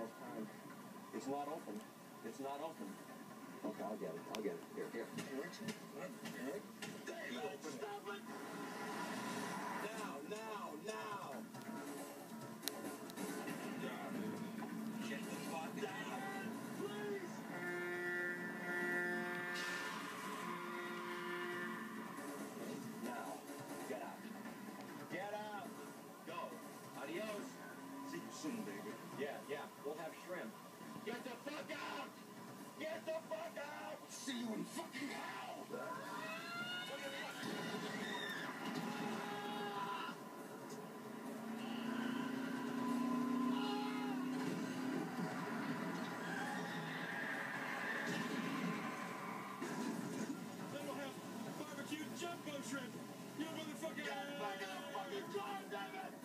almost time. It's not open. It's not open. Okay, I'll get it. I'll get it. Here. It's open. Stop it! Now! Get the fuck down! Please! Now, get out. Get out! Go. Adios. See you soon, baby. Yeah. We'll have shrimp. Get the fuck out! Get the fuck out! See you in fucking hell! Then we'll have barbecue jumbo shrimp! You motherfucking... Get back in the fucking car, damn it!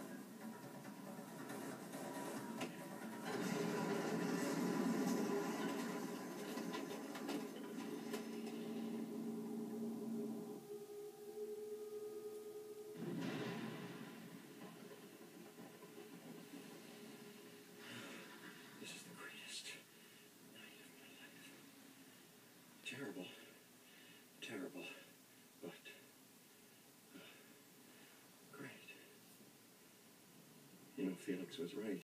This is the greatest night of my life. Terrible, but great. You know, Felix was right.